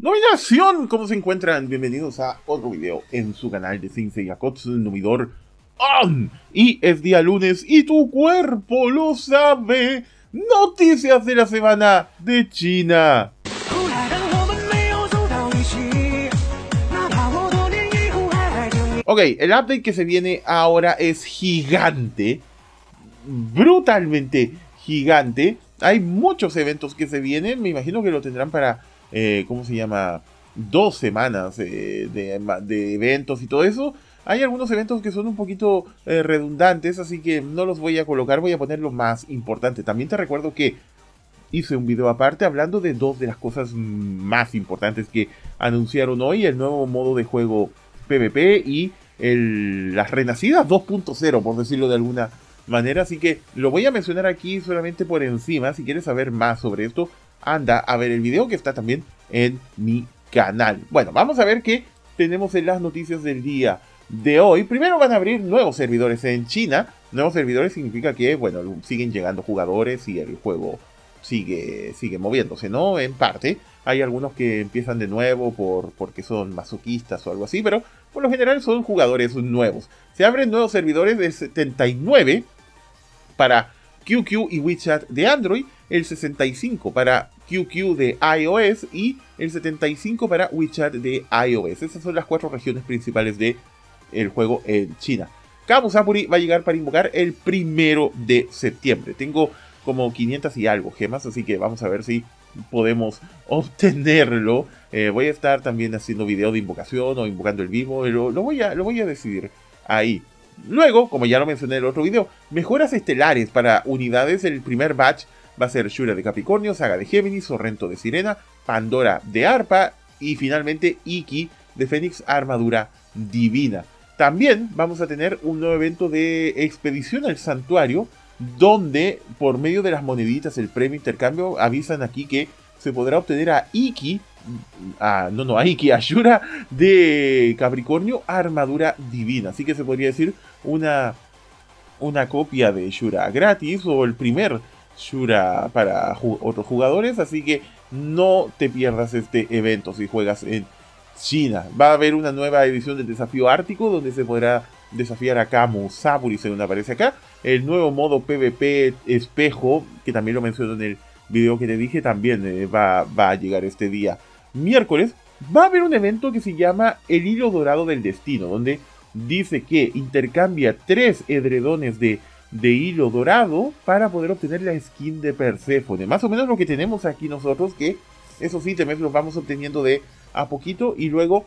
¡Nominación! ¿Cómo se encuentran? Bienvenidos a otro video en su canal de Sensei Akotsu, el numidor ON. Y es día lunes y tu cuerpo lo sabe. Noticias de la semana de China. Ok, el update que se viene ahora es gigante. Brutalmente gigante. Hay muchos eventos que se vienen. Me imagino que lo tendrán para, ¿cómo se llama? 2 semanas de eventos y todo eso. Hay algunos eventos que son un poquito redundantes, así que no los voy a colocar. Voy a poner lo más importante. También te recuerdo que hice un video aparte hablando de 2 de las cosas más importantes que anunciaron hoy. El nuevo modo de juego PvP y las renacidas 2.0, por decirlo de alguna manera. Así que lo voy a mencionar aquí solamente por encima. Si quieres saber más sobre esto, anda a ver el video que está también en mi canal. Bueno, vamos a ver qué tenemos en las noticias del día de hoy. Primero van a abrir nuevos servidores en China. Nuevos servidores significa que, bueno, siguen llegando jugadores y el juego sigue moviéndose, ¿no? En parte. Hay algunos que empiezan de nuevo porque son masoquistas o algo así, pero por lo general son jugadores nuevos. Se abren nuevos servidores de 79 para QQ y WeChat de Android, el 65 para QQ de iOS y el 75 para WeChat de iOS. Esas son las 4 regiones principales del juego en China. Camu Sapuri va a llegar para invocar el 1 de septiembre. Tengo como 500 y algo gemas, así que vamos a ver si podemos obtenerlo. Voy a estar también haciendo video de invocación o invocando el vivo. Lo voy a decidir ahí. Luego, como ya lo mencioné en el otro video, mejoras estelares para unidades. El primer batch va a ser Shura de Capricornio, Saga de Géminis, Sorrento de Sirena, Pandora de Arpa y finalmente Iki de Fénix, Armadura Divina. También vamos a tener un nuevo evento de expedición al santuario, donde por medio de las moneditas, el premio intercambio, avisan aquí que se podrá obtener a Iki, a Shura de Capricornio, Armadura Divina. Así que se podría decir una copia de Shura gratis o el primer Shura para otros jugadores. Así que no te pierdas este evento si juegas en China. Va a haber una nueva edición del desafío ártico donde se podrá desafiar a Camu Sapuri, según aparece acá. El nuevo modo PvP espejo, que también lo menciono en el video que te dije, también va a llegar este día miércoles. Va a haber un evento que se llama el hilo dorado del destino, donde dice que intercambia 3 edredones de hilo dorado para poder obtener la skin de Perséfone. Más o menos lo que tenemos aquí nosotros, que esos ítems los vamos obteniendo de a poquito y luego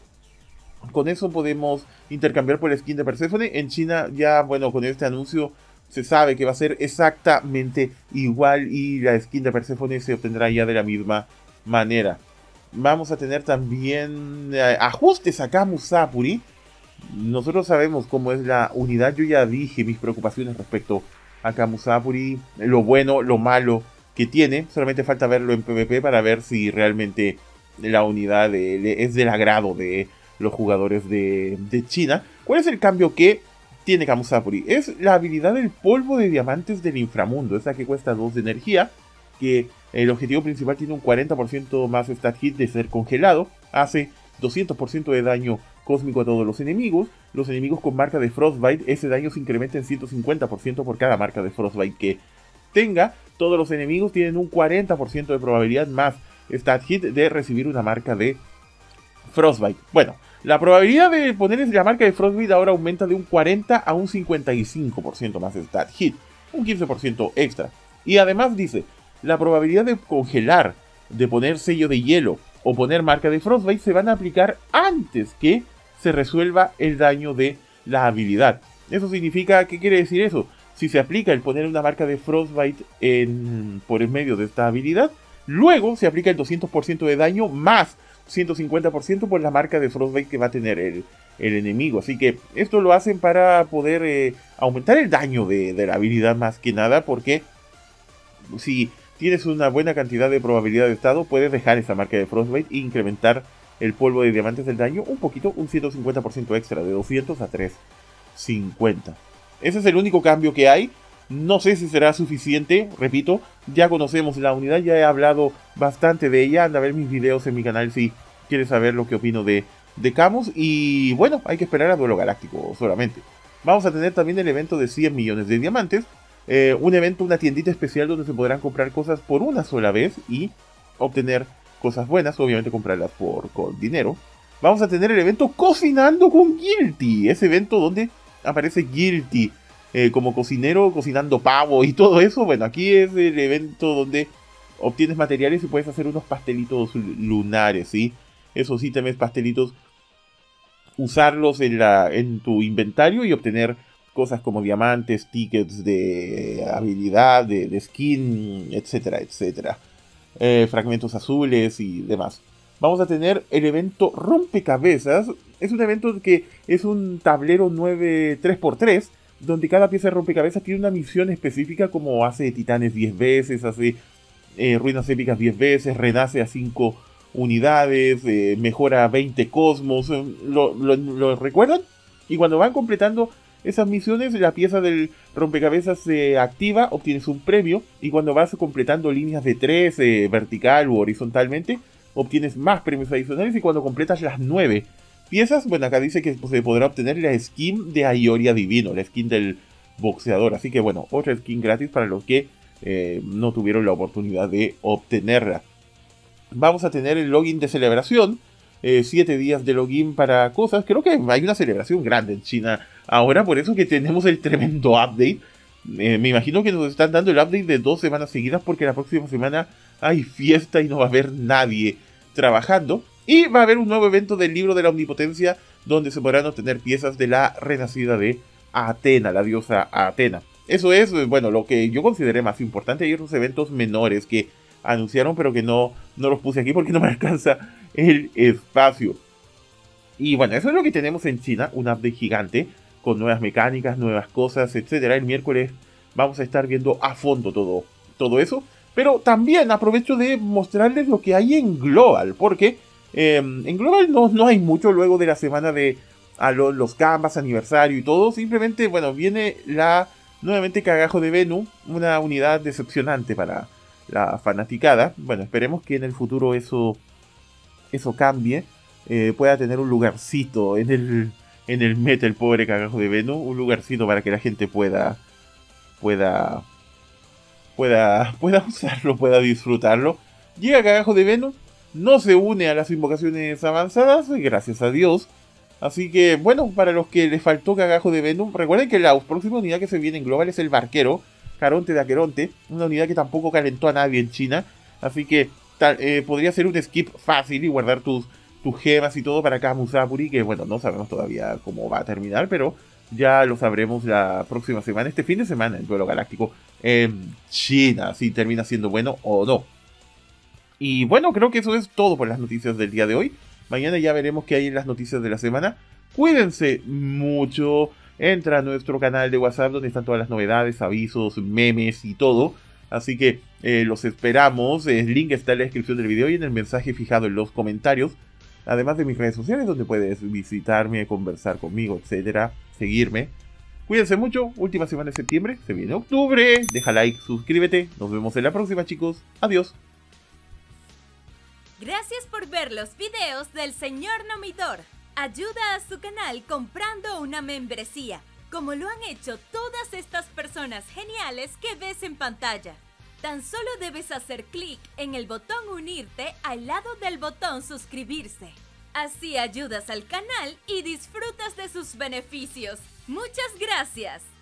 con eso podemos intercambiar por la skin de Perséfone. En China ya, bueno, con este anuncio se sabe que va a ser exactamente igual y la skin de Perséfone se obtendrá ya de la misma manera. Vamos a tener también ajustes a Camu Sapuri. Nosotros sabemos cómo es la unidad. Yo ya dije mis preocupaciones respecto a Camu Sapuri, lo bueno, lo malo que tiene. Solamente falta verlo en PvP para ver si realmente la unidad es del agrado de los jugadores de China. ¿Cuál es el cambio que tiene Camu Sapuri? Es la habilidad del polvo de diamantes del inframundo. Esa que cuesta 2 de energía, que el objetivo principal tiene un 40% más stat hit de ser congelado. Hace 200% de daño cósmico a todos los enemigos. Los enemigos con marca de Frostbite, ese daño se incrementa en 150% por cada marca de Frostbite que tenga. Todos los enemigos tienen un 40% de probabilidad más stat hit de recibir una marca de Frostbite. Bueno, la probabilidad de ponerles la marca de Frostbite ahora aumenta de un 40 a un 55% más stat hit, un 15% extra. Y además dice, la probabilidad de congelar, de poner sello de hielo o poner marca de Frostbite se van a aplicar antes que se resuelva el daño de la habilidad. Eso significa, ¿qué quiere decir eso? Si se aplica el poner una marca de Frostbite por el medio de esta habilidad, luego se aplica el 200% de daño más 150% por la marca de Frostbite que va a tener el enemigo. Así que esto lo hacen para poder aumentar el daño de la habilidad más que nada, porque si tienes una buena cantidad de probabilidad de estado, puedes dejar esa marca de Frostbite e incrementar el polvo de diamantes del daño un poquito, un 150% extra, de 200 a 350. Ese es el único cambio que hay. No sé si será suficiente, repito, ya conocemos la unidad, ya he hablado bastante de ella, anda a ver mis videos en mi canal si quieres saber lo que opino de Camus. Y bueno, hay que esperar a Duelo Galáctico solamente. Vamos a tener también el evento de 100 millones de diamantes. Un evento, una tiendita especial donde se podrán comprar cosas por una sola vez y obtener cosas buenas, obviamente comprarlas con dinero. Vamos a tener el evento Cocinando con Guilty, ese evento donde aparece Guilty como cocinero, cocinando pavo y todo eso. Bueno, aquí es el evento donde obtienes materiales y puedes hacer unos pastelitos lunares, ¿sí? Esos ítems, pastelitos, usarlos en tu inventario y obtener cosas como diamantes, tickets de habilidad, de skin, etcétera, etcétera. Fragmentos azules y demás. Vamos a tener el evento Rompecabezas. Es un evento que es un tablero 3x3, donde cada pieza de rompecabezas tiene una misión específica, como hace titanes 10 veces, hace ruinas épicas 10 veces, renace a 5 unidades, mejora 20 cosmos. ¿Lo recuerdan? Y cuando van completando esas misiones, la pieza del rompecabezas se activa, obtienes un premio, y cuando vas completando líneas de 3, vertical u horizontalmente, obtienes más premios adicionales, y cuando completas las 9 piezas, bueno, acá dice que se podrá obtener la skin de Aioria Divino, la skin del boxeador, así que bueno, otra skin gratis para los que no tuvieron la oportunidad de obtenerla. Vamos a tener el login de celebración, 7 días de login para cosas. Creo que hay una celebración grande en China ahora, por eso que tenemos el tremendo update. Me imagino que nos están dando el update de 2 semanas seguidas, porque la próxima semana hay fiesta y no va a haber nadie trabajando. Y va a haber un nuevo evento del libro de la omnipotencia, donde se podrán obtener piezas de la renacida de Atena, la diosa Atena. Eso es, bueno, lo que yo consideré más importante. Hay otros eventos menores que anunciaron, pero que no los puse aquí porque no me alcanza el espacio. Y bueno, eso es lo que tenemos en China, un update gigante, con nuevas mecánicas, nuevas cosas, etcétera. El miércoles vamos a estar viendo a fondo todo eso. Pero también aprovecho de mostrarles lo que hay en Global, porque en Global no hay mucho luego de la semana de los Canvas, aniversario y todo. Simplemente, bueno, viene nuevamente Cagajo de Venu, una unidad decepcionante para la fanaticada. Bueno, esperemos que en el futuro eso cambie. Pueda tener un lugarcito en el meta, el pobre Cagajo de Venu. Un lugarcito para que la gente pueda usarlo, pueda disfrutarlo. Llega Cagajo de Venu, no se une a las invocaciones avanzadas, gracias a Dios. Así que, bueno, para los que les faltó Cagajo de Venu, recuerden que la próxima unidad que se viene en Global es el Barquero, Caronte de Aqueronte, una unidad que tampoco calentó a nadie en China. Así que podría ser un skip fácil y guardar tus gemas y todo para Camus Sapuri, que bueno, no sabemos todavía cómo va a terminar, pero ya lo sabremos la próxima semana, este fin de semana, el Duelo Galáctico en China, si termina siendo bueno o no. Y bueno, creo que eso es todo por las noticias del día de hoy. Mañana ya veremos qué hay en las noticias de la semana. Cuídense mucho. Entra a nuestro canal de WhatsApp, donde están todas las novedades, avisos, memes y todo. Así que los esperamos. El link está en la descripción del video y en el mensaje fijado en los comentarios. Además de mis redes sociales, donde puedes visitarme, conversar conmigo, etcétera, seguirme. Cuídense mucho. Última semana de septiembre. Se viene octubre. Deja like, suscríbete. Nos vemos en la próxima, chicos. Adiós. Gracias por ver los videos del señor Nomidor. Ayuda a su canal comprando una membresía, como lo han hecho todas estas personas geniales que ves en pantalla. Tan solo debes hacer clic en el botón unirte al lado del botón suscribirse. Así ayudas al canal y disfrutas de sus beneficios. ¡Muchas gracias!